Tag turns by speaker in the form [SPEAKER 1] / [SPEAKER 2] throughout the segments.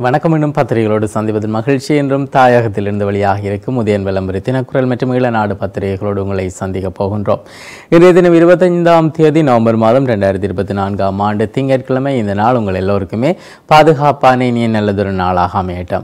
[SPEAKER 1] வணக்கம். இன்னும் பத்திரிகைகளோடு சந்திப்பதில் மகிழ்ச்சி என்றும் தாயகத்திலிருந்து வெளியாக இருக்கும் உதயன் விளம்பரி தினக்குரல் மற்றும் ஈழநாடு பத்திரிகைகளோடு உங்களை சந்திக்கப் போகின்றோம். இன்றைய தினம் 25ஆம் தேதி நவம்பர் மாதம் 2024ஆம் ஆண்டு திங்கட்கிழமை. இந்த நாள் உங்கள் எல்லோருக்குமே பாதுகாப்பான இனிய நல்லதொரு நாளாக அமையட்டும்.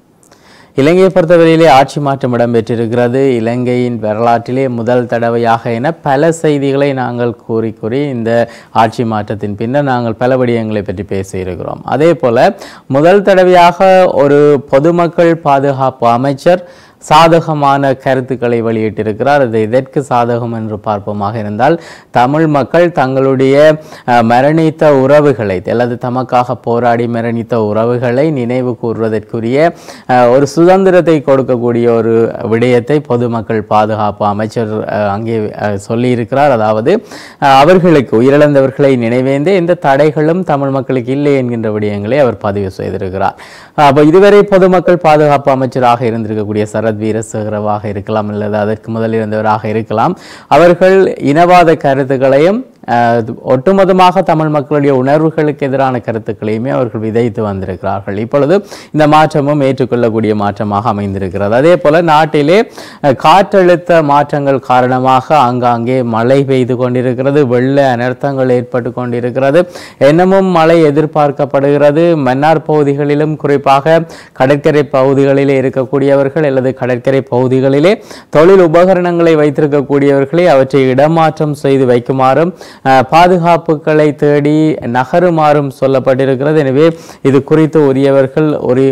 [SPEAKER 1] இலங்கையை பொறுத்தவரையிலே ஆட்சி மாற்றம் இடம்பெற்றிருக்கிறது. இலங்கையின் வரலாற்றிலே முதல் தடவையாக என பல செய்திகளை நாங்கள் கூறி இந்த ஆட்சி மாற்றத்தின் பின்னர் நாங்கள் பல விடயங்களை பற்றி பேசியிருக்கிறோம். அதே போல முதல் தடவையாக ஒரு பொதுமக்கள் பாதுகாப்பு அமைச்சர் சாதகமான கருத்துக்களை வெளியிட்டிருக்கிறார். அது எதற்கு சாதகம் என்று பார்ப்போமாக இருந்தால், தமிழ் மக்கள் தங்களுடைய மரணித்த உறவுகளை அல்லது தமக்காக போராடி மரணித்த உறவுகளை நினைவு கூறுவதற்குரிய ஒரு சுதந்திரத்தை கொடுக்கக்கூடிய ஒரு விடயத்தை பொதுமக்கள் பாதுகாப்பு அமைச்சர் அங்கே சொல்லியிருக்கிறார். அதாவது அவர்களுக்கு உயிரிழந்தவர்களை நினைவேந்தே எந்த தடைகளும் தமிழ் மக்களுக்கு இல்லை என்கின்ற விடயங்களை அவர் பதிவு செய்திருக்கிறார். அப்போ இதுவரை பொதுமக்கள் பாதுகாப்பு அமைச்சராக இருந்திருக்கக்கூடிய சரத் வீரசேகரவாக இருக்கலாம் அல்லது அதற்கு முதல் இருந்தவராக இருக்கலாம். அவர்கள் இனவாத கருத்துக்களையும் ஒட்டுமொத்தமாக தமிழ் மக்களுடைய உணர்வுகளுக்கு எதிரான கருத்துக்களையுமே அவர்கள் விதைத்து வந்திருக்கிறார்கள். இப்பொழுது இந்த மாற்றமும் ஏற்றுக்கொள்ளக்கூடிய மாற்றமாக அமைந்திருக்கிறது. அதே போல நாட்டிலே காற்றழுத்த மாற்றங்கள் காரணமாக ஆங்காங்கே மழை பெய்து கொண்டிருக்கிறது. வெள்ள அனர்த்தங்கள் ஏற்பட்டு கொண்டிருக்கிறது. இன்னமும் மழை எதிர்பார்க்கப்படுகிறது. மன்னார் பகுதிகளிலும் குறிப்பாக கடற்கரை பகுதிகளிலே இருக்கக்கூடியவர்கள் அல்லது கடற்கரை பகுதிகளிலே தொழில் உபகரணங்களை வைத்திருக்கக்கூடியவர்களை அவற்றை இடமாற்றம் செய்து வைக்குமாறும் பாதுகாப்புகளை தேடி நகருமாறும் சொல்லப்பட்டிருக்கிறது. எனவே இது குறித்து உரியவர்கள்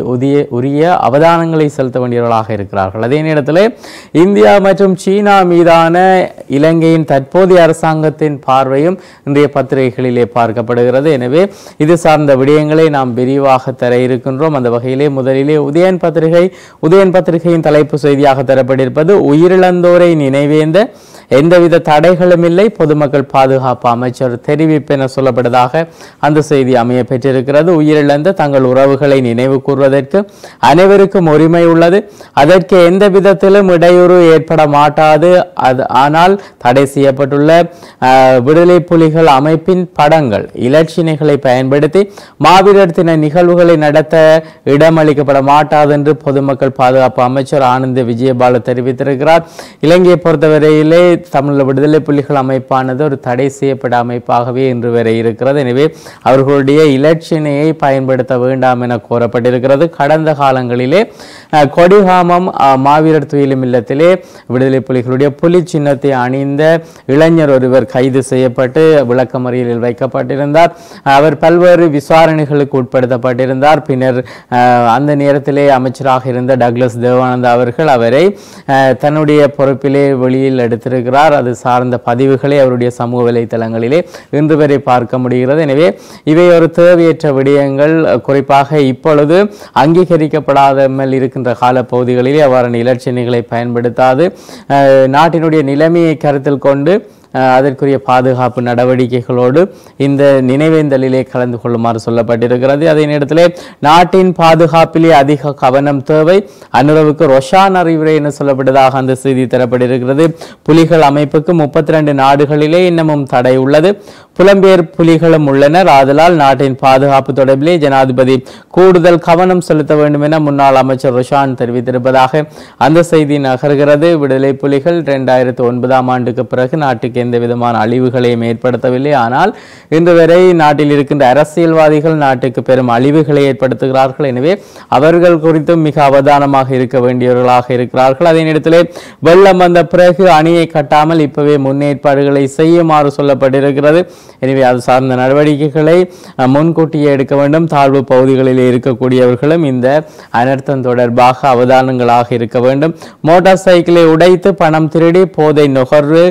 [SPEAKER 1] உரிய அவதானங்களை செலுத்த வேண்டியவர்களாக இருக்கிறார்கள். அதே நேரத்தில் இந்தியா மற்றும் சீனா மீதான இலங்கையின் தற்போதைய அரசாங்கத்தின் பார்வையும் இன்றைய பத்திரிகைகளிலே பார்க்கப்படுகிறது. எனவே இது சார்ந்த விடயங்களை நாம் விரிவாக தர இருக்கின்றோம். அந்த வகையிலே முதலிலே உதயன் பத்திரிகையின் தலைப்பு செய்தியாக தரப்பட்டிருப்பது உயிரிழந்தோரை நினைவேந்த எந்தவித தடைகளும் இல்லை, பொதுமக்கள் பாதுகாப்பு அமைச்சர் தெரிவிப்பு என சொல்லப்பட்டதாக அந்த செய்தி அமைய பெற்றிருக்கிறது. உயிரிழந்த தங்கள் உறவுகளை நினைவு கூறுவதற்கு அனைவருக்கும் உரிமை உள்ளது. அதற்கு எந்த விதத்திலும் இடையூறு ஏற்பட மாட்டாது. ஆனால் தடை செய்யப்பட்டுள்ள விடுதலை புலிகள் அமைப்பின் படங்கள் இலட்சினைகளை பயன்படுத்தி மாவீரர் தின நிகழ்வுகளை நடத்த இடமளிக்கப்பட மாட்டாது என்று பொதுமக்கள் பாதுகாப்பு அமைச்சர் ஆனந்த விஜயபால தெரிவித்திருக்கிறார். இலங்கையை பொறுத்தவரையிலே தமிழ் விடுதலை புலிகள் அமைப்பானது ஒரு தடை செய்யப்பட்ட அமைப்பாகவே இன்று வரை இருக்கிறது. எனவே அவர்களுடைய இலட்சினையை பயன்படுத்த வேண்டாம் என கோரப்பட்டிருக்கிறது. கடந்த காலங்களிலே கொடிகாமம் மாவீரர் துயிலும் இல்லத்திலே விடுதலை புலிகளுடைய புலி சின்னத்தை அணிந்த இளைஞர் ஒருவர் கைது செய்யப்பட்டு விளக்கமறியலில் வைக்கப்பட்டிருந்தார். அவர் பல்வேறு விசாரணைகளுக்கு உட்படுத்தப்பட்டிருந்தார். பின்னர் அந்த நேரத்திலே அமைச்சராக இருந்த டக்ளஸ் தேவானந்தா அவர்கள் அவரை தன்னுடைய பொறுப்பிலே வெளியில் எடுத்திருக்கிறார். அது சார்ந்த பதிவுகளை அவருடைய சமூக வலைத்தளங்களிலே இன்று வரை பார்க்க முடிகிறது. எனவே இவை ஒரு தேவையற்ற விடயங்கள். குறிப்பாக இப்பொழுது அங்கீகரிக்கப்படாமல் இருக்கின்ற காலப்பகுதிகளிலே அவ்வாறான இலட்சியங்களை பயன்படுத்தாது நாட்டினுடைய நிலைமையை கருத்தில் கொண்டு அதற்குரிய பாதுகாப்பு நடவடிக்கைகளோடு இந்த நினைவேந்தலிலே கலந்து கொள்ளுமாறு சொல்லப்பட்டிருக்கிறது. அதே நேரத்திலே நாட்டின் பாதுகாப்பிலே அதிக கவனம் தேவை. அனுரவுக்கு ரொஷான் அறிவுரை என சொல்லப்பட்டதாக அந்த செய்தி தரப்பட்டிருக்கிறது. புலிகள் அமைப்புக்கு 32 நாடுகளிலே இன்னமும் தடை உள்ளது. புலம்பெயர் புலிகளும் உள்ளனர். ஆதலால் நாட்டின் பாதுகாப்பு தொடர்பிலே ஜனாதிபதி கூடுதல் கவனம் செலுத்த வேண்டும் என முன்னாள் அமைச்சர் ரொஷான் தெரிவித்திருப்பதாக அந்த செய்தி நகர்கிறது. விடுதலை புலிகள் 2009ஆம் ஆண்டுக்கு பிறகு நாட்டுக்கு எந்த விதமான அழிவுகளையும் ஏற்படுத்தவில்லை. ஆனால் இன்று வரை நாட்டில் இருக்கின்ற அரசியல்வாதிகள் நாட்டுக்கு பெரும் அழிவுகளை ஏற்படுத்துகிறார்கள். எனவே அவர்கள் குறித்தும் மிக அவதானமாக இருக்க வேண்டியவர்களாக இருக்கிறார்கள். அதே நேரத்திலே வெள்ளம் வந்த பிறகு அணியை கட்டாமல் இப்பவே முன்னேற்பாடுகளை செய்யுமாறு சொல்லப்பட்டிருக்கிறது. எனவே அது சார்ந்த நடவடிக்கைகளை முன்கூட்டியே எடுக்க வேண்டும். தாழ்வு பகுதிகளில் இருக்கக்கூடியவர்களும் இந்த அனர்த்தம் தொடர்பாக அவதானங்களாக இருக்க வேண்டும். மோட்டார் சைக்கிளை உடைத்து பணம் திருடி போதை நுகர்வு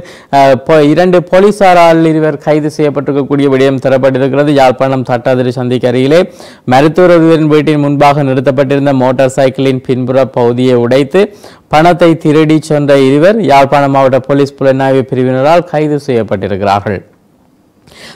[SPEAKER 1] 2 போலீசாரால் இருவர் கைது செய்யப்பட்டிருக்கக்கூடிய விடயம் தரப்பட்டிருக்கிறது. யாழ்ப்பாணம் தட்டாதிரி சந்திக்கு அருகிலே மருத்துவரின் வீட்டின் முன்பாக நிறுத்தப்பட்டிருந்த மோட்டார் சைக்கிளின் பின்புற பகுதியை உடைத்து பணத்தை திருடி சென்ற இருவர் யாழ்ப்பாணம் மாவட்ட போலீஸ் புலனாய்வு பிரிவினரால் கைது செய்யப்பட்டிருக்கிறார்கள்.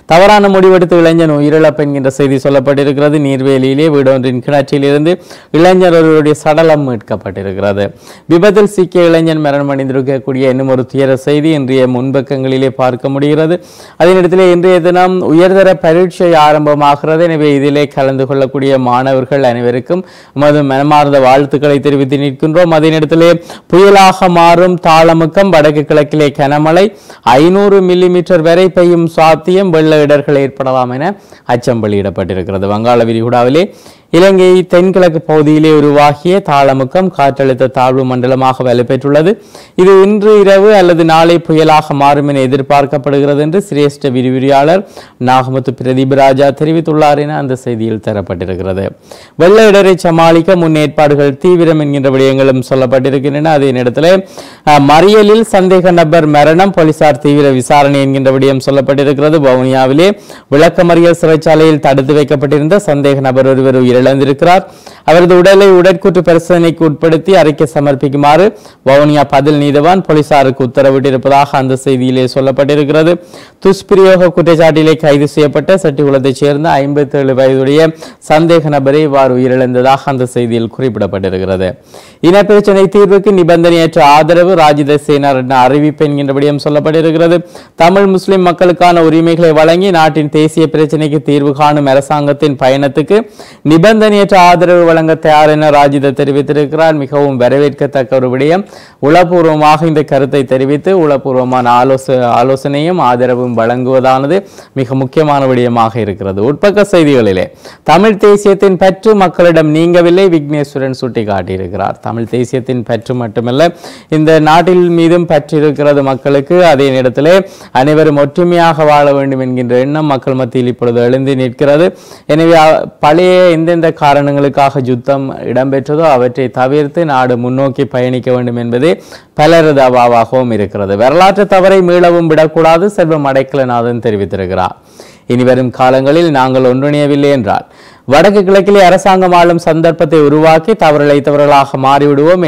[SPEAKER 1] தவறான முடிவெடுத்து இளைஞன் உயிரிழப்பு என்கின்ற செய்தி சொல்லப்பட்டிருக்கிறது. நீர்வேலியிலே வீடொன்றின் கிணற்றிலிருந்து இளைஞர் ஒருவருடைய சடலம் மீட்கப்பட்டிருக்கிறது. விபத்தில் சிக்கிய இளைஞன் மரணமடைந்திருக்கக்கூடிய இன்னும் ஒரு துயர செய்தி இன்றைய முன்பக்கங்களிலே பார்க்க முடிகிறது. அதனிடத்திலே இன்றைய தினம் உயர்தர பரீட்சை ஆரம்பமாகிறது. எனவே இதிலே கலந்து கொள்ளக்கூடிய மாணவர்கள் அனைவருக்கும் நமது மனமார்ந்த வாழ்த்துக்களை தெரிவித்து நிற்கின்றோம். அதே நேரத்திலே புயலாக மாறும் தாளமுக்கம், வடக்கு கிழக்கிலே கனமழை, 500 மில்லிமீட்டர் வரை பெய்யும் சாத்தியம், வெள்ள இடர்கள் ஏற்படலாம் என அச்சம் வெளியிடப்பட்டிருக்கிறது. வங்காள விரிகுடாவிலே இலங்கை தென்கிழக்கு பகுதியிலே உருவாகிய தாளமுக்கம் காற்றழுத்த தாழ்வு மண்டலமாக வலுப்பெற்றுள்ளது. இது இன்று இரவு அல்லது நாளை புயலாக மாறும் என எதிர்பார்க்கப்படுகிறது என்று சிரேஷ்ட விரிவுரையாளர் நாகமுத்து பிரதீபராஜா தெரிவித்துள்ளார் என அந்த செய்தியில் தரப்பட்டிருக்கிறது. வெள்ள இடரை சமாளிக்க முன்னேற்பாடுகள் தீவிரம் என்கின்ற விடயங்களும் சொல்லப்பட்டிருக்கின்றன. அதே நேரத்தில் மறியலில் சந்தேக நபர் மரணம், போலீசார் தீவிர விசாரணை என்கின்ற விடயம் சொல்லப்பட்டிருக்கிறது. வவுனியாவிலே விளக்கமறியல் சிறைச்சாலையில் தடுத்து வைக்கப்பட்டிருந்த சந்தேக நபர் ஒருவர் இழந்திருக்கிறார். அவரது உடலை உடற்கூற்று பரிசோதனைக்கு உட்படுத்தி அறிக்கை சமர்ப்பிக்குமாறு வவுனியா பதில் நீதவான் போலீசாருக்கு உத்தரவிட்டிருப்பதாக அந்த செய்தியிலே சொல்லப்பட்டிருக்கிறது. துஷ்பிரயோக குற்றச்சாட்டிலே கைது செய்யப்பட்ட செட்டிகுளத்தைச் சேர்ந்த 57 வயதுடைய சந்தேக நபரை இவ்வாறு உயிரிழந்ததாக அந்த செய்தியில் குறிப்பிடப்பட்டிருக்கிறது. இனப்பிரச்சனை தீர்வுக்கு நிபந்தனையற்ற ஆதரவு, ராஜித சேனார் என்ற அறிவிப்பு என்கின்ற விடயம் சொல்லப்பட்டிருக்கிறது. தமிழ் முஸ்லிம் மக்களுக்கான உரிமைகளை வழங்கி நாட்டின் தேசிய பிரச்சனைக்கு தீர்வு காணும் அரசாங்கத்தின் பயணத்துக்கு நிபந்தனையற்ற ஆதரவு வழங்க தயார் என ராஜித தெரிவித்திருக்கிறார். மிகவும் வரவேற்கத்தக்க ஒரு விடயம். உளப்பூர்வமாக இந்த கருத்தை தெரிவித்து உளப்பூர்வமான ஆலோசனையும் ஆதரவும் வழங்குவதானது மிக முக்கியமான விடயமாக இருக்கிறது. உட்பக்க செய்திகளிலே தமிழ் தேசியத்தின் பற்று மக்களிடம் நீங்கவில்லை, விக்னேஸ்வரன் சுட்டிக்காட்டியிருக்கிறார். தமிழ் தேசியத்தின் பற்று மட்டுமல்ல, இந்த நாட்டில் மீதும் பற்றிருக்கிறது மக்களுக்கு. அதே நேரத்திலே அனைவரும் ஒற்றுமையாக வாழ வேண்டும் என்கின்ற எண்ணம் மக்கள் மத்தியில் இப்பொழுது எழுந்து நிற்கிறது. எனவே பழைய எந்தெந்த காரணங்களுக்காக யுத்தம் இடம்பெற்றதோ அவற்றை தவிர்த்து நாடு முன்னோக்கி பயணிக்க வேண்டும் என்பதே பலரது அவாவாகவும் இருக்கிறது. வரலாற்று தவறை மீளவும் விடக்கூடாது, செல்வம் அடைக்கலநாதன் தெரிவித்திருக்கிறார். இனிவரும் காலங்களில் நாங்கள் ஒன்றிணையவில்லை என்றால் வடக்கு கிழக்கிலே அரசாங்கம் ஆளும் சந்தர்ப்பத்தை உருவாக்கி தவறிழைத்தவர்களாக மாறிவிடுவோம்.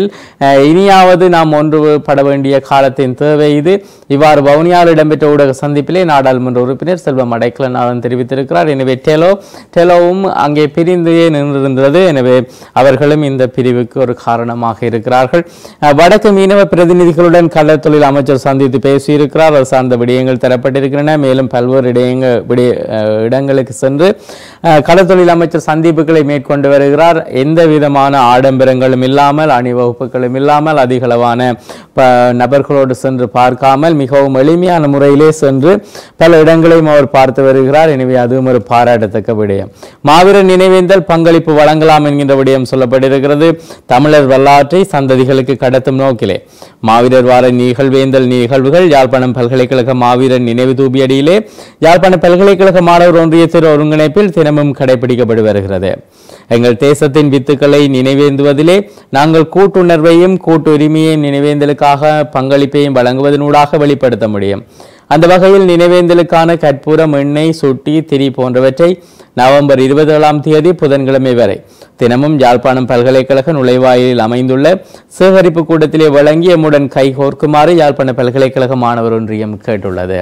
[SPEAKER 1] இனியாவது நாம் ஒன்றுபட வேண்டிய காலத்தின் தேவை இது. இவ்வாறு வவுனியாவில் இடம்பெற்ற ஊடக சந்திப்பிலே நாடாளுமன்ற உறுப்பினர் செல்வம் அடைக்கலநாதன் தெரிவித்திருக்கிறார். எனவே டெலோவும் அங்கே பிரிந்தே நின்றிருந்தது. எனவே அவர்களும் இந்த பிரிவுக்கு ஒரு காரணமாக இருக்கிறார்கள். வடக்கு மீனவ பிரதிநிதிகளுடன் கடற்தொழில் அமைச்சர் சந்தித்து பேசியிருக்கிறார். அது சார்ந்த விடயங்கள் தரப்பட்டிருக்கின்றன. மேலும் பல்வேறு இடங்களுக்கு சென்று கடற்தொழில் அமைச்சர் சந்திப்புகளை மேற்கொண்டு வருகிறார். எந்த விதமான ஆடம்பரங்களும் இல்லாமல், அணிவகுப்புகளும் இல்லாமல், அதிகளவான நபர்களோடு சென்று பார்க்காமல் மிகவும் எளிமையான முறையிலே சென்று பல இடங்களையும் அவர் பார்த்து வருகிறார். எனவே அதுவும் ஒரு பாராட்டத்தக்க விடயம். மாவீரர் நினைவேந்தல் பங்களிப்பு வழங்கலாம் என்கின்ற விடயம் சொல்லப்பட்டிருக்கிறது. தமிழர் வரலாற்றை சந்ததிகளுக்கு கடத்தும் நோக்கிலே மாவீரர் வார நிகழ்வேந்தல் நிகழ்வுகள் யாழ்ப்பாணம் பல்கலைக்கழக மாவீரர் நினைவு தூபியடியிலே யாழ்ப்பாண பல்கலைக்கழக மாணவர் ஒன்றியத்தின் ஒருங்கிணைப்பில் தினமும் கடைபிடிக்கப்பட்டு வருகிறது. எங்கள் தேசத்தின் வித்துக்களை நினைவேந்துவதிலே நாங்கள் கூட்டுணர்வையும் கூட்டு உரிமையையும் நினைவேந்தலுக்காக பங்களிப்பையும் வழங்குவதனூடாக வெளிப்படுத்த முடியும். அந்த வகையில் நினைவேந்தலுக்கான கற்பூரம், எண்ணெய், சுட்டி, திரி போன்றவற்றை நவம்பர் 27 புதன்கிழமை வரை தினமும் யாழ்ப்பாணம் பல்கலைக்கழக நுழைவாயிலில் அமைந்துள்ள சேகரிப்பு கூடத்திலே வழங்கி எம்முடன் கைகோர்க்குமாறு யாழ்ப்பாண பல்கலைக்கழக மாணவர் ஒன்றியம் கேட்டுள்ளது.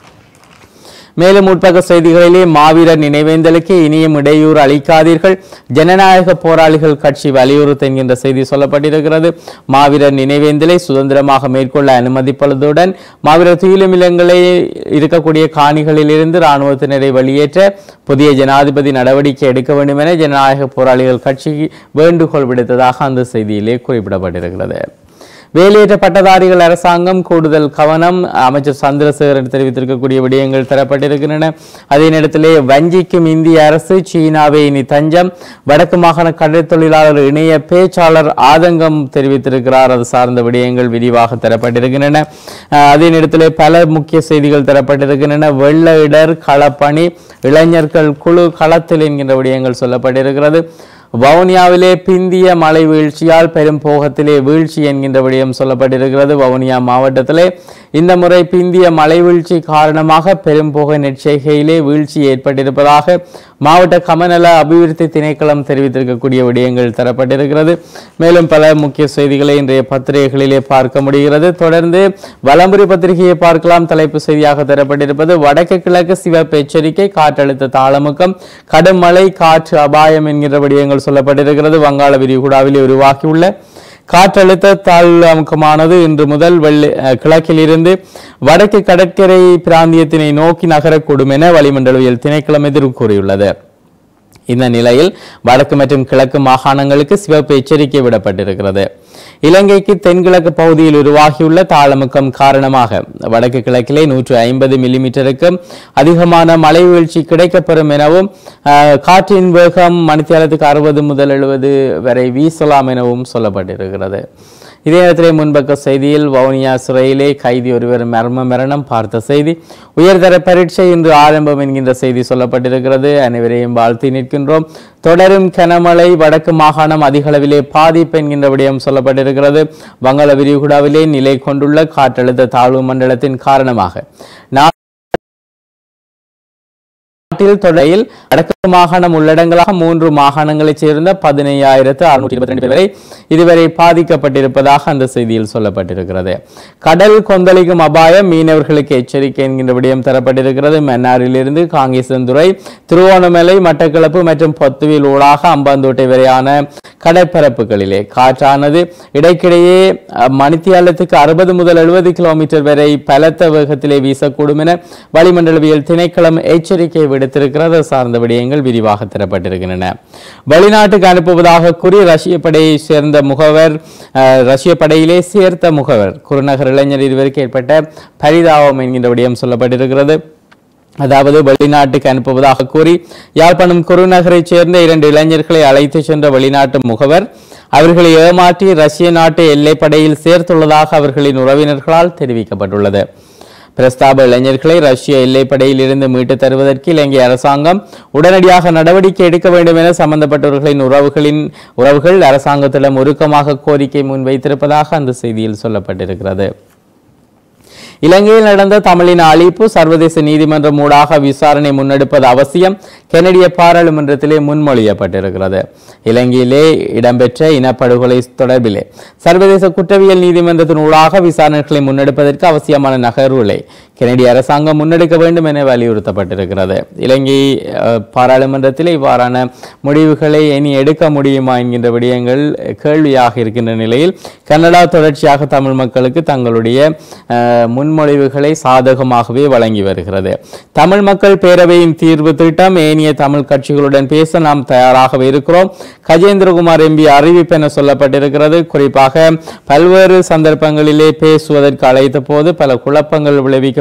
[SPEAKER 1] மேலும் உட்பக்க செய்திகளிலே மாவீரர் நினைவேந்தலுக்கு இனியும் இடையூறு அளிக்காதீர்கள், ஜனநாயக போராளிகள் கட்சி வலியுறுத்து என்கின்ற செய்தி சொல்லப்பட்டிருக்கிறது. மாவீரர் நினைவேந்தலை சுதந்திரமாக மேற்கொள்ள அனுமதிப்பதுடன் மாவீரர் துயிலுமில்லங்களை இருக்கக்கூடிய காணிகளில் இருந்து இராணுவத்தினரை வெளியேற்ற புதிய ஜனாதிபதி நடவடிக்கை எடுக்க வேண்டும் என ஜனநாயக போராளிகள் கட்சி வேண்டுகோள் விடுத்ததாக அந்த செய்தியிலே குறிப்பிடப்பட்டிருக்கிறது. வேலையற்ற பட்டதாரிகள் அரசாங்கம் கூடுதல் கவனம், அமைச்சர் சந்திரசேகரன் தெரிவித்திருக்கக்கூடிய விடயங்கள் தரப்பட்டிருக்கின்றன. அதே நேரத்திலே வஞ்சிக்கும் இந்திய அரசு, சீனாவை இனி தஞ்சம், வடக்கு மாகாண கடல் தொழிலாளர் இணைய பேச்சாளர் ஆதங்கம் தெரிவித்திருக்கிறார். அது சார்ந்த விடயங்கள் விரிவாக தரப்பட்டிருக்கின்றன. அதே நேரத்திலே பல முக்கிய செய்திகள் தரப்பட்டிருக்கின்றன. வெள்ள இடர் களப்பணி, இளைஞர்கள் குழு களத்தில் என்கின்ற விடயங்கள் சொல்லப்பட்டிருக்கிறது. வவுனியாவிலே பிந்திய மழை வீழ்ச்சியால் பெரும் போகத்திலே வீழ்ச்சி என்கின்ற விடயம் சொல்லப்பட்டிருக்கிறது. வவுனியா மாவட்டத்திலே இந்த முறை பிந்திய மழை வீழ்ச்சி காரணமாக பெரும்புகை நெற்செய்கையிலே வீழ்ச்சி ஏற்பட்டிருப்பதாக மாவட்ட கமநல அபிவிருத்தி திணைக்களம் தெரிவித்திருக்கக்கூடிய விடயங்கள் தரப்பட்டிருக்கிறது. மேலும் பல முக்கிய செய்திகளை இன்றைய பத்திரிகைகளிலே பார்க்க முடிகிறது. தொடர்ந்து வலம்புரி பத்திரிகையை பார்க்கலாம். தலைப்பு செய்தியாக தரப்பட்டிருப்பது வடக்கு கிழக்கு சிவப்பு எச்சரிக்கை, காற்றழுத்த தாளமுக்கம், கடும் மழை, காற்று அபாயம் என்கிற விடயங்கள் சொல்லப்பட்டிருக்கிறது. வங்காள விரிகுடாவிலே உருவாகியுள்ள காற்றழுத்த தாழ்முகமானது இன்று முதல் கிழக்கில் இருந்து வடக்கு கடற்கரை பிராந்தியத்தினை நோக்கி நகரக்கூடும் என வளிமண்டலவியல் திணைக்களம் எதிர்ப்பு கூறியுள்ளது. இந்த நிலையில் வடக்கு மற்றும் கிழக்கு மாகாணங்களுக்கு சிவப்பு எச்சரிக்கை விடப்பட்டிருக்கிறது. இலங்கைக்கு தென்கிழக்கு பகுதியில் உருவாகியுள்ள தாளமுக்கம் காரணமாக வடக்கு கிழக்கிலே 150 மில்லிமீட்டருக்கும் அதிகமான மழை வீழ்ச்சி கிடைக்கப்பெறும் எனவும் காற்றின் வேகம் மணித்தியாலத்துக்கு 60 முதல் 70 வரை வீசலாம் எனவும் சொல்லப்பட்டிருக்கிறது. இதே நேரத்திலே முன்பக்க செய்தியில் வவுனியா சிறையிலே கைதி ஒருவர் மரணம் பார்த்த செய்தி, உயர்தர பரீட்சை இன்று ஆரம்பம் என்கின்ற செய்தி சொல்லப்பட்டிருக்கிறது. அனைவரையும் வாழ்த்தி நிற்கின்றோம். தொடரும் கனமழை, வடக்கு மாகாணம் அதிக அளவிலே பாதிப்பு என்கின்ற விடயம் சொல்லப்பட்டிருக்கிறது. வங்காள விரிகுடாவிலே நிலை கொண்டுள்ள காற்றழுத்த தாழ்வு மண்டலத்தின் காரணமாக தொடரில் வடக்கு மாகாணம் உள்ளடங்களாக 3 மாகாணங்களைச் சேர்ந்த 15,622 பேர் வரை இதுவரை பாதிக்கப்பட்டிருப்பதாக அந்த செய்தியில் சொல்லப்பட்டிருக்கிறது. கடல் கொந்தளிக்கும் அபாயம், மீனவர்களுக்கு எச்சரிக்கை என்கின்ற விடயம் தரப்பட்டிருக்கிறது. மன்னாரிலிருந்து காங்கேசந்துறை, திருவோணமலை, மட்டக்களப்பு மற்றும் பொத்துவில் ஊடாக அம்பாந்தோட்டை வரையான கடற்பரப்புகளிலே காற்றானது இடைக்கிடையே மணித்தியாலத்துக்கு 60 முதல் 70 கிலோமீட்டர் வரை பலத்த வேகத்திலே வீசக்கூடும் என வளிமண்டலவியல் திணைக்களம் எச்சரிக்கை விடுத்திருக்கிறது. சார்ந்த விடயங்கள் விரிவாக தரப்பட்டிருக்கின்றன. வெளிநாட்டுக்கு அனுப்புவதாக கூறி ரஷ்ய படையை சேர்ந்த முகவர், ரஷ்ய படையிலே சேர்த்த முகவர் குருநகர் இளைஞர் இருவருக்கு ஏற்பட்ட பரிதாபம் என்கின்ற விடயம் சொல்லப்பட்டிருக்கிறது. அதாவது வெளிநாட்டுக்கு அனுப்புவதாக கூறி யாழ்ப்பாணம் குருநகரை சேர்ந்த 2 இளைஞர்களை அழைத்து சென்ற வெளிநாட்டு முகவர் அவர்களை ஏமாற்றி ரஷ்ய நாட்டு எல்லைப்படையில் சேர்த்துள்ளதாக அவர்களின் உறவினர்களால் தெரிவிக்கப்பட்டுள்ளது. பிரஸ்தாப இளைஞர்களை ரஷ்ய எல்லைப்படையில் இருந்து மீட்டு தருவதற்கு இலங்கை அரசாங்கம் உடனடியாக நடவடிக்கை எடுக்க வேண்டும் என சம்பந்தப்பட்டவர்களின் உறவுகள் அரசாங்கத்திடம் உருக்கமாக கோரிக்கை முன்வைத்திருப்பதாக அந்த செய்தியில் சொல்லப்பட்டிருக்கிறது. இலங்கையில் நடந்த தமிழின அழிப்பு சர்வதேச நீதிமன்றம் ஊடாக விசாரணை முன்னெடுப்பது அவசியம், கனடிய பாராளுமன்றத்திலே முன்மொழியப்பட்டிருக்கிறது. இலங்கையிலே இடம்பெற்ற இனப்படுகொலை தொடர்பிலே சர்வதேச குற்றவியல் நீதிமன்றத்தின் ஊடாக விசாரணைகளை முன்னெடுப்பதற்கு அவசியமான நகர்வுகளை கனடிய அரசாங்கம் முன்னெடுக்க வேண்டும் என வலியுறுத்தப்பட்டிருக்கிறது. இலங்கை பாராளுமன்றத்தில் இவ்வாறான முடிவுகளை இனி எடுக்க முடியுமா என்கின்ற விடயங்கள் கேள்வியாக இருக்கின்ற நிலையில் கனடா தொடர்ச்சியாக தமிழ் மக்களுக்கு தங்களுடைய முன்மொழிவுகளை சாதகமாகவே வழங்கி வருகிறது. தமிழ் மக்கள் பேரவையின் தீர்வு திட்டம், ஏனைய தமிழ் கட்சிகளுடன் பேச நாம் தயாராகவே இருக்கிறோம். கஜேந்திரகுமார் எம்பி அறிவிப்பு என சொல்லப்பட்டிருக்கிறது. குறிப்பாக பல்வேறு சந்தர்ப்பங்களிலே பேசுவதற்கு அழைத்த போது பல குழப்பங்கள் விளைவிக்கப்பட்ட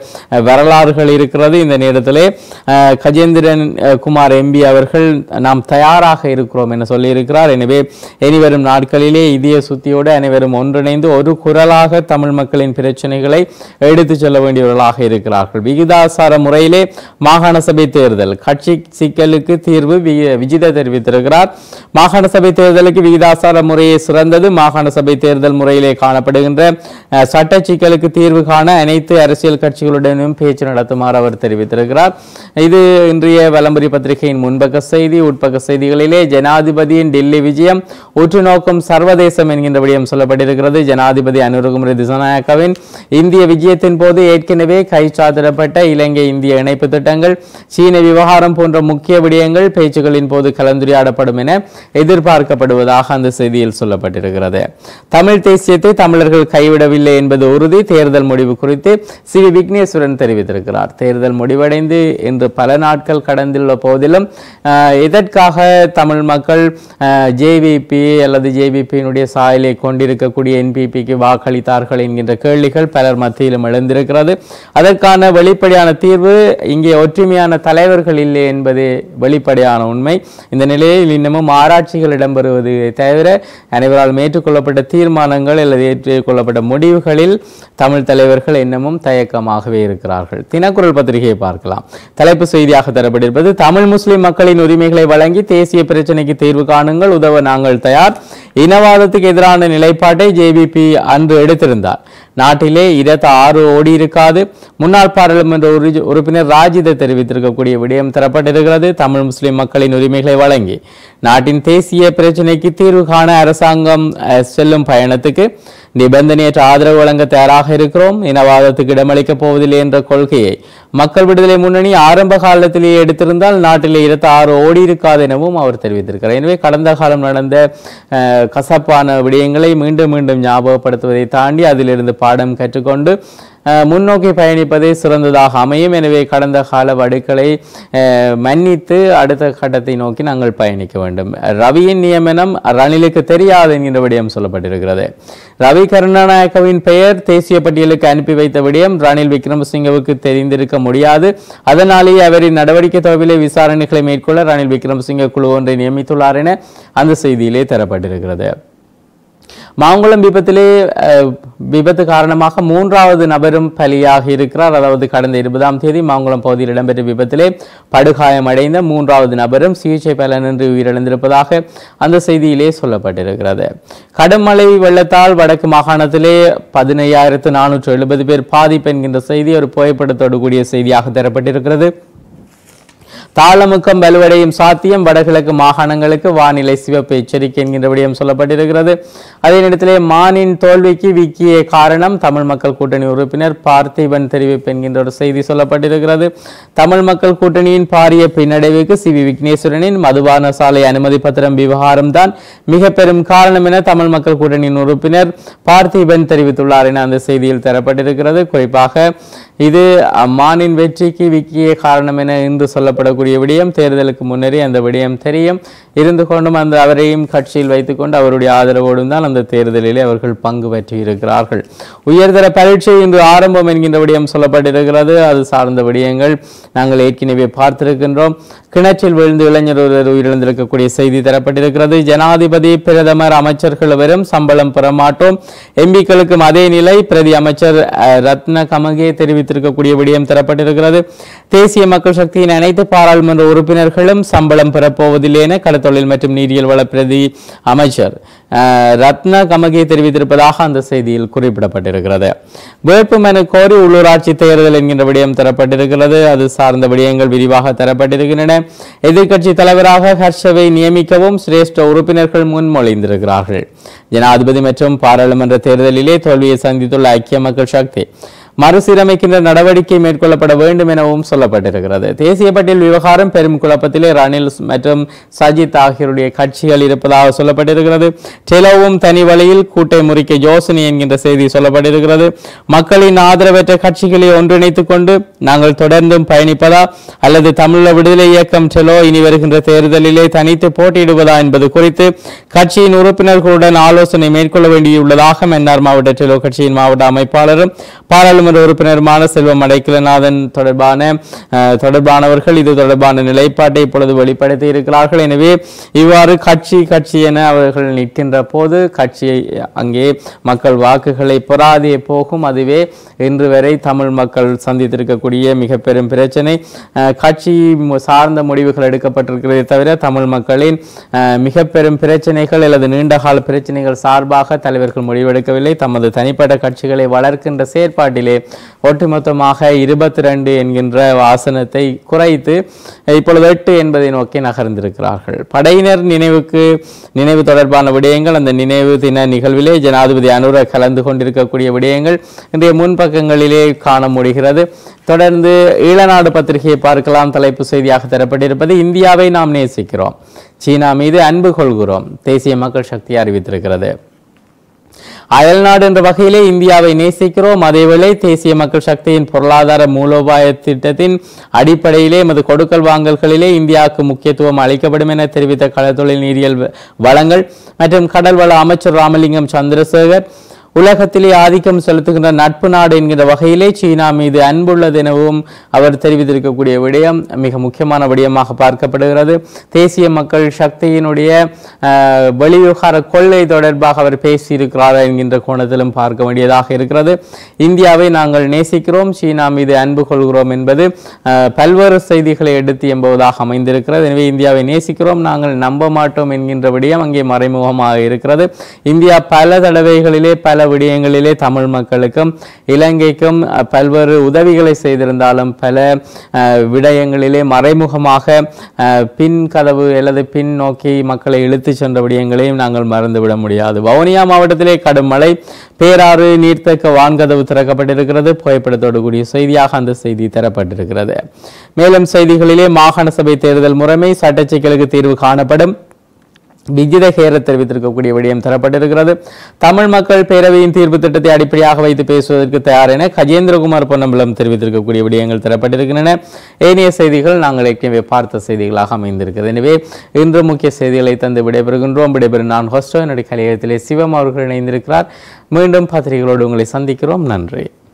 [SPEAKER 1] வரலாறுகள் இருக்கிறது. இந்த நேரத்திலே கஜேந்திரன் குமார் எம்பி அவர்கள் நாம் தயாராக இருக்கிறோம் என சொல்லியிருக்கிறார். எனவே இனிவரும் நாட்களிலே இதய சுத்தியோடு அனைவரும் ஒன்றிணைந்து ஒரு குரலாக தமிழ் மக்களின் பிரச்சனைகளை எடுத்து செல்ல வேண்டியவர்களாக இருக்கிறார்கள். விகிதாசார முறையிலே மாகாண சபை தேர்தல் கட்சி சிக்கலுக்கு தீர்வு விஜித தெரிவித்திருக்கிறார். மாகாண சபை தேர்தலுக்கு விகிதாசார முறையே சிறந்தது. மாகாண சபை தேர்தல் முறையிலே காணப்படுகின்ற சட்ட சிக்கலுக்கு தீர்வு காண அனைத்து அரசியல் கட்சிகளுடனும் பேச்சு நடத்துமாறு அவர் தெரிவித்திருக்கிறார். இது இன்றைய வலம்புரி பத்திரிகையின் முன்பக்க செய்தி. உட்பக்க செய்திகளிலே ஜனாதிபதியின் டெல்லி விஜயம் உற்று நோக்கும் சர்வதேசம் என்கின்ற விடயம் சொல்லப்பட்டிருக்கிறது. ஜனாதிபதி அனுரகுமார திசாநாயக்கவின் இந்திய விஜயத்தின் போது ஏற்கனவே கைச்சாத்திடப்பட்ட இலங்கை இந்திய இணைப்பு திட்டங்கள், சீன விவகாரம் போன்ற முக்கிய விடயங்கள் பேச்சுகளின் போது கலந்துரையாடப்படும் என எதிர்பார்க்கப்படுவதாக அந்த செய்தியில் சொல்லப்பட்டிருக்கிறது. தமிழ் தேசியத்தை தமிழர்கள் கைவிடவில்லை என்பது உறுதி. தேர்தல் முடிவு குறித்து சி விக்னேஸ்வரன் தெரிவித்திருக்கிறார். தேர்தல் முடிவடைந்து இன்று பல நாட்கள் கடந்துள்ள போதிலும் இதற்காக தமிழ் மக்கள் ஜேவிபி அல்லது ஜேவிபியினுடைய சாயலை கொண்டிருக்கக்கூடிய என்பிபிக்கு வாக்களித்தார்கள் என்கின்ற கேள்விகள் பலர் மத்தியிலும் எழுந்திருக்கிறது. அதற்கான வெளிப்படையான தீர்வு இங்கே ஒற்றுமையான தலைவர்கள் இல்லை என்பது வெளிப்படையான உண்மை. இந்த நிலையில் இன்னமும் ஆராய்ச்சிகள் இடம்பெறுவது தவிர அனைவரால் ஏற்றுக்கொள்ளப்பட்ட தீர்மானங்கள் அல்லது ஏற்றுக்கொள்ளப்பட்ட முடிவுகளில் தமிழ் தலைவர்கள் இன்னமும் தயக்கமாகவே இருக்கிறார்கள். தினக்குரல் பத்திரிகையை பார்க்கலாம். தலைப்பு செய்தியாக தரப்பட்டிருப்பது தமிழ் முஸ்லிம் மக்களின் உரிமைகளை வழங்கி தேசிய பிரச்சனைக்கு தீர்வு காணுங்கள், உதவ நாங்கள் தயார். இனவாதத்துக்கு எதிரான நிலைப்பாட்டை ஜேவிபி அன்று எடுத்திருந்தார். நாட்டிலே இரத்த ஆறு ஓடி இருக்காது. முன்னாள் பாராளுமன்ற உறுப்பினர் ராஜித தெரிவித்திருக்கக்கூடிய விடயம் தரப்பட்டிருக்கிறது. தமிழ் முஸ்லிம் மக்களின் உரிமைகளை வழங்கி நாட்டின் தேசிய பிரச்சினைக்கு தீர்வு காண அரசாங்கம் செல்லும் பயணத்துக்கு நிபந்தனையற்ற ஆதரவு வழங்க தயாராக இருக்கிறோம். இனவாதத்துக்கு இடமளிக்கப் போவதில்லை என்ற கொள்கையை மக்கள் விடுதலை முன்னணி ஆரம்ப காலத்திலேயே எடுத்திருந்தால் நாட்டிலே இரத்த ஆறு ஓடி இருக்காது எனவும் அவர் தெரிவித்திருக்கிறார். எனவே கடந்த காலம் நடந்த கசப்பான விடயங்களை மீண்டும் மீண்டும் ஞாபகப்படுத்துவதை தாண்டி அதிலிருந்து பாடம் கற்றுக்கொண்டு முன்னோக்கி பயணிப்பதே சிறந்ததாக அமையும். எனவே கடந்த கால வடுக்களை மன்னித்து அடுத்த கட்டத்தை நோக்கி நாங்கள் பயணிக்க வேண்டும். ரவியின் நியமனம் ரணிலுக்கு தெரியாது என்கின்ற விடயம் சொல்லப்பட்டிருக்கிறது. ரவி கருணாநாயக்கவின் பெயர் தேசிய பட்டியலுக்கு அனுப்பி வைத்த விடயம் ரணில் விக்ரமசிங்கவுக்கு தெரிந்திருக்க முடியாது. அதனாலேயே அவரின் நடவடிக்கை தொடர்பிலே விசாரணைகளை மேற்கொள்ள ரணில் விக்ரமசிங்க குழு ஒன்றை நியமித்துள்ளார் என அந்த செய்தியிலே தரப்பட்டிருக்கிறது. மாங்குளம் விபத்து காரணமாக 3வது நபரும் பலியாக இருக்கிறார். அதாவது கடந்த 20ஆம் தேதி மாங்குளம் பகுதியில் இடம்பெற்ற விபத்திலே படுகாயமடைந்த 3வது நபரும் சிகிச்சை பலனின்றி உயிரிழந்திருப்பதாக அந்த செய்தியிலே சொல்லப்பட்டிருக்கிறது. கடும் மழை வெள்ளத்தால் வடக்கு மாகாணத்திலே 15,470 பேர் பாதிப்பு என்கின்ற செய்தி ஒரு புகைப்படத்தோடு கூடிய செய்தியாக தரப்பட்டிருக்கிறது. தாளமுக்கம் வலுவடையும் சாத்தியம், வடகிழக்கு மாகாணங்களுக்கு வானிலை சிவப்பு எச்சரிக்கை என்கின்ற விடயம் சொல்லப்பட்டிருக்கிறது. அதே நேரத்திலே மானின் தோல்விக்கு விக்கிய காரணம் தமிழ் மக்கள் கூட்டணி உறுப்பினர் பார்த்திபன் தெரிவிப்பு என்கின்ற ஒரு செய்தி சொல்லப்பட்டிருக்கிறது. தமிழ் மக்கள் கூட்டணியின் பாரிய பின்னடைவுக்கு சி.வி. விக்னேஸ்வரனின் மதுபான சாலை அனுமதி பத்திரம் விவகாரம் தான் மிக பெரும் காரணம் என தமிழ் மக்கள் கூட்டணியின் உறுப்பினர் பார்த்திபன் தெரிவித்துள்ளார் என அந்த செய்தியில் தரப்பட்டிருக்கிறது. குறிப்பாக இது மானின் வெற்றிக்கு விக்கிய காரணம் என இன்று சொல்லப்படக்கூடிய விடயம். தேர்தலுக்கு முன்னரே அந்த விடயம் தெரியும் இருந்து கொண்டும் அந்த அவரையும் கட்சியில் வைத்துக்கொண்டு அவருடைய ஆதரவோடும் தான் அந்த தேர்தலிலே அவர்கள் பங்கு பெற்று இருக்கிறார்கள். உயர்தர பரீட்சை இன்று ஆரம்பம் என்கின்ற விடயம் சொல்லப்பட்டிருக்கிறது. அது சார்ந்த விடயங்கள் நாங்கள் ஏற்கனவே பார்த்திருக்கின்றோம். கிணற்றில் விழுந்து இளைஞர் ஒருவர் உயிரிழந்திருக்கக்கூடிய செய்தி தரப்பட்டிருக்கிறது. ஜனாதிபதி பிரதமர் அமைச்சர்கள் வரும் சம்பளம் பெறமாட்டோம், எம்பிக்களுக்கும் அதே நிலை பிரதி அமைச்சர் ரத்ன கமகே தெரிவித்திருக்கக்கூடிய விடயம் தரப்பட்டிருக்கிறது. தேசிய மக்கள் சக்தியின் அனைத்து பாராளுமன்ற உறுப்பினர்களும் சம்பளம் பெறப்போவதில்லை என கடத்தொழில் மற்றும் நீரியல் வள பிரதி அமைச்சர் ரத்ன கமகே தெரிவித்திருப்பதாக அந்த செய்தியில் குறிப்பிடப்பட்டிருக்கிறது. வேட்புமனு கோரி உள்ளூராட்சி தேர்தல் என்கின்ற விடயம் தரப்பட்டிருக்கிறது. அது சார்ந்த விடயங்கள் விரிவாக தரப்பட்டிருக்கின்றன. எதிர்க்கட்சி தலைவராக ஹர்ஷவை நியமிக்கவும் சிரேஷ்ட உறுப்பினர்கள் முன்மொழிந்திருக்கிறார்கள். ஜனாதிபதி மற்றும் பாராளுமன்ற தேர்தலிலே தோல்வியை சந்தித்துள்ள ஐக்கிய மக்கள் சக்தி மறுசீரமைக்கின்ற நடவடிக்கை மேற்கொள்ளப்பட வேண்டும் எனவும் சொல்லப்பட்டிருக்கிறது. தேசிய பட்டியல் விவகாரம் பெரும் குழப்பத்திலே ரணில் மற்றும் சஜித் ஆகியோருடைய கட்சிகள் இருப்பதாக சொல்லப்பட்டிருக்கிறது. டெலோவும் தனி வழியில் கூட்டை முறிக்க யோசனை என்கின்ற செய்தி சொல்லப்பட்டிருக்கிறது. மக்களின் ஆதரவற்ற கட்சிகளை ஒன்றிணைத்துக் கொண்டு நாங்கள் தொடர்ந்தும் பயணிப்பதா அல்லது தமிழீழ விடுதலை இயக்கம் டெலோ இனி வருகின்ற தேர்தலிலே தனித்து போட்டியிடுவதா என்பது குறித்து கட்சியின் உறுப்பினர்களுடன் ஆலோசனை மேற்கொள்ள வேண்டியுள்ளதாக மன்னார் மாவட்ட டெலோ கட்சியின் மாவட்ட அமைப்பாளரும் பாராளுமன்ற உறுப்பினருமான செல்வம் அடைக்கலநாதன் தொடர்பானவர்கள் இது தொடர்பான நிலைப்பாட்டை இப்பொழுது வெளிப்படுத்தி இருக்கிறார்கள். எனவே இவ்வாறு கட்சி என அவர்கள் நிற்கின்ற போது கட்சியை அங்கே மக்கள் வாக்குகளை பெறாதே போகும். அதுவே இன்று வரை தமிழ் மக்கள் சந்தித்திருக்கக்கூடிய மிக பெரும் பிரச்சனை. கட்சி சார்ந்த முடிவுகள் எடுக்கப்பட்டிருக்கிறதே தவிர தமிழ் மக்களின் மிக பெரும் பிரச்சனைகள் அல்லது நீண்டகால பிரச்சனைகள் சார்பாக தலைவர்கள் முடிவெடுக்கவில்லை. தமது தனிப்பட்ட கட்சிகளை வளர்க்கின்ற செயற்பாட்டிலே ஒட்டுமொத்தமாக 22 என்கின்ற வாசனத்தை குறைத்து இப்பொழுது 8 என்பதை நோக்கி நகர்ந்திருக்கிறார்கள். படையினர் நினைவு தொடர்பான விடயங்கள், அந்த நினைவு தின நிகழ்விலே ஜனாதிபதி அனுர கலந்து கொண்டிருக்கக்கூடிய விடயங்கள் இன்றைய முன்பக்கங்களிலே காண முடிகிறது. தொடர்ந்து ஈழநாடு பத்திரிகையை பார்க்கலாம். தலைப்பு செய்தியாக தரப்பட்டிருப்பது இந்தியாவை நாம் நேசிக்கிறோம், சீனா மீது அன்பு கொள்கிறோம், தேசிய மக்கள் சக்தி அறிவித்திருக்கிறது. அயல்நாடு என்ற வகையிலே இந்தியாவை நேசிக்கிறோம், அதேவேளை தேசிய மக்கள் சக்தியின் பொருளாதார மூலோபாய திட்டத்தின் அடிப்படையிலே எமது கொடுக்கல் வாங்கல்களிலே இந்தியாவுக்கு முக்கியத்துவம் அளிக்கப்படும் என தெரிவித்த கடற்தொழில் நீரியல் வளங்கள் மற்றும் கடல் வள அமைச்சர் ராமலிங்கம் சந்திரசேகர் உலகத்திலே ஆதிக்கம் செலுத்துகின்ற நட்பு நாடு என்கிற வகையிலே சீனா மீது அன்புள்ளது எனவும் அவர் தெரிவித்திருக்கக்கூடிய விடயம் மிக முக்கியமான விடயமாக பார்க்கப்படுகிறது. தேசிய மக்கள் சக்தியினுடைய வெளிவிவகார கொள்கை தொடர்பாக அவர் பேசியிருக்கிறார் என்கின்ற கோணத்திலும் பார்க்க வேண்டியதாக இருக்கிறது. இந்தியாவை நாங்கள் நேசிக்கிறோம், சீனா மீது அன்பு கொள்கிறோம் என்பது பல்வேறு செய்திகளை எடுத்து என்பதாக அமைந்திருக்கிறது. எனவே இந்தியாவை நேசிக்கிறோம், நாங்கள் நம்ப மாட்டோம் என்கின்ற விடயம் அங்கே மறைமுகமாக இருக்கிறது. இந்தியா பல தடவைகளிலே பல பல விடயங்களிலே தமிழ் மக்களுக்கும் இலங்கைக்கும் பல்வேறு உதவிகளை செய்திருந்தாலும் பல விடயங்களிலே மறைமுகமாக பின் கதவு அல்லது பின் நோக்கி மக்களை இழுத்து சென்ற விடயங்களையும் நாங்கள் மறந்துவிட முடியாது. வவுனியா மாவட்டத்திலே கடும் மழை, பேராறு நீர்த்தக்க வான்கதவு திறக்கப்பட்டிருக்கிறது. புகைப்படத்தோடு கூடிய செய்தியாக அந்த செய்தி தரப்பட்டிருக்கிறது. மேலும் செய்திகளிலே மாகாண சபை தேர்தல் முறைமை சட்ட சிக்கலுக்கு தீர்வு காணப்படும். விஜித ஹேரத் தெரிவித்திருக்கக்கூடிய விடயம் தரப்பட்டிருக்கிறது. தமிழ் மக்கள் பேரவையின் தீர்ப்பு திட்டத்தை அடிப்படையாக வைத்து பேசுவதற்கு தயார் என கஜேந்திரகுமார் பொன்னம்பலம் தெரிவித்திருக்கக்கூடிய விடயங்கள் தரப்பட்டிருக்கின்றன. ஏனைய செய்திகள் நாங்கள் ஏற்கனவே பார்த்த செய்திகளாக அமைந்திருக்கிறது. எனவே இன்று முக்கிய செய்திகளை தந்து விடைபெறுகின்றோம். விடைபெறும் நான் ஹோஸ்டோ என்னுடைய கலையகத்திலே சிவம் அவர்கள் இணைந்திருக்கிறார். மீண்டும் பத்திரிகைகளோடு உங்களை சந்திக்கிறோம். நன்றி.